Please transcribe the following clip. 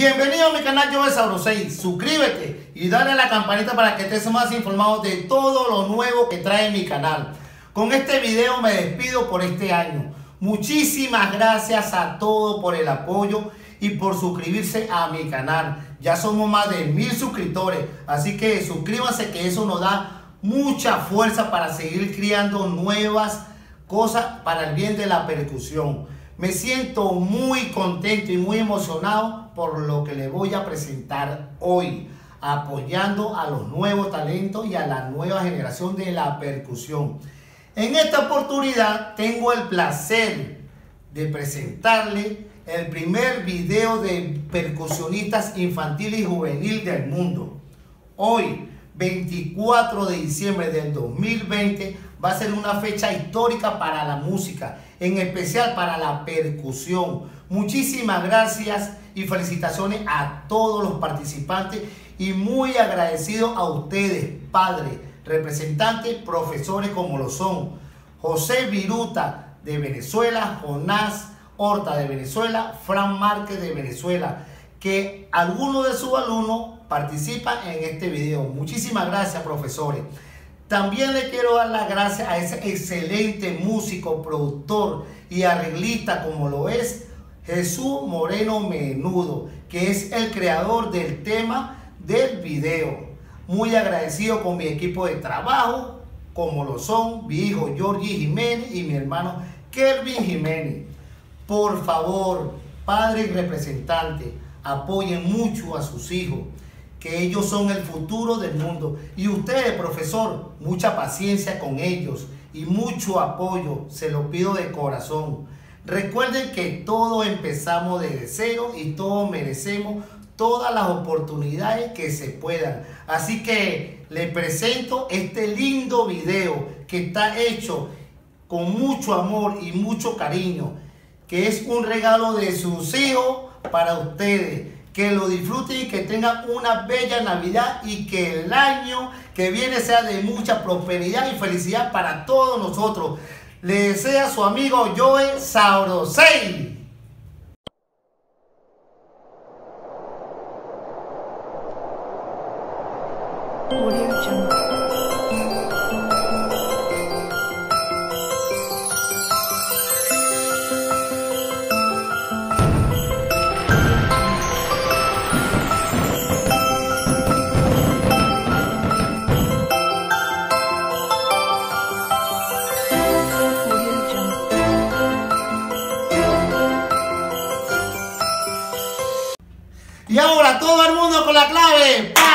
Bienvenido a mi canal Joel Sabrosei. Suscríbete y dale a la campanita para que estés más informado de todo lo nuevo que trae mi canal. Con este video me despido por este año. Muchísimas gracias a todos por el apoyo y por suscribirse a mi canal. Ya somos más de 1000 suscriptores, así que suscríbanse, que eso nos da mucha fuerza para seguir creando nuevas cosas para el bien de la percusión. Me siento muy contento y muy emocionado por lo que les voy a presentar hoy, apoyando a los nuevos talentos y a la nueva generación de la percusión. En esta oportunidad tengo el placer de presentarle el primer video de percusionistas infantil y juvenil del mundo. Hoy, 24 de diciembre del 2020, va a ser una fecha histórica para la música, en especial para la percusión. Muchísimas gracias y felicitaciones a todos los participantes y muy agradecido a ustedes, padres, representantes, profesores como lo son José Viruta de Venezuela, Jonás Horta de Venezuela, Fran Márquez de Venezuela, que algunos de sus alumnos participan en este video. Muchísimas gracias, profesores. También le quiero dar las gracias a ese excelente músico, productor y arreglista como lo es Jesús Moreno Menudo, que es el creador del tema del video. Muy agradecido con mi equipo de trabajo, como lo son mi hijo Georgie Jiménez y mi hermano Kelvin Jiménez. Por favor, padres y representantes, apoyen mucho a sus hijos, que ellos son el futuro del mundo. Y ustedes, profesor, mucha paciencia con ellos y mucho apoyo, se lo pido de corazón. Recuerden que todos empezamos desde cero y todos merecemos todas las oportunidades que se puedan. Así que les presento este lindo video que está hecho con mucho amor y mucho cariño, que es un regalo de sus hijos para ustedes. Que lo disfruten y que tengan una bella Navidad y que el año que viene sea de mucha prosperidad y felicidad para todos nosotros. Le desea su amigo Joel Sabrosei. Y ahora todo el mundo con la clave.